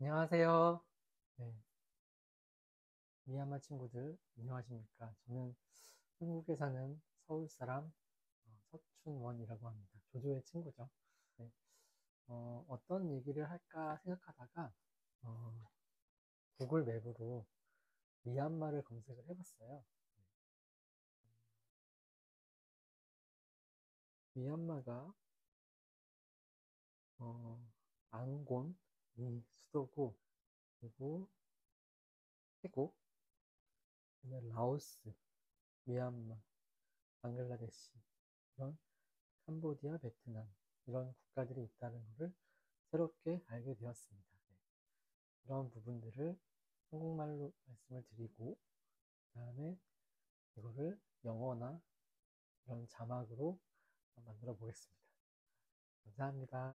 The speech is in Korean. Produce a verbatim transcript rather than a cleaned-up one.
안녕하세요. 네, 미얀마 친구들 안녕하십니까? 저는 한국에 사는 서울 사람 어, 서춘원이라고 합니다. 조조의 친구죠. 네, 어, 어떤 얘기를 할까 생각하다가 어, 구글 맵으로 미얀마를 검색을 해봤어요. 미얀마가 어, 앙곤이 수도고, 그리고 태국, 그다음에 라오스, 미얀마, 방글라데시, 이런 캄보디아, 베트남 이런 국가들이 있다는 것을 새롭게 알게 되었습니다. 네. 그런 부분들을 한국말로 말씀을 드리고, 그 다음에 이거를 영어나 이런 자막으로 만들어 보겠습니다. 감사합니다.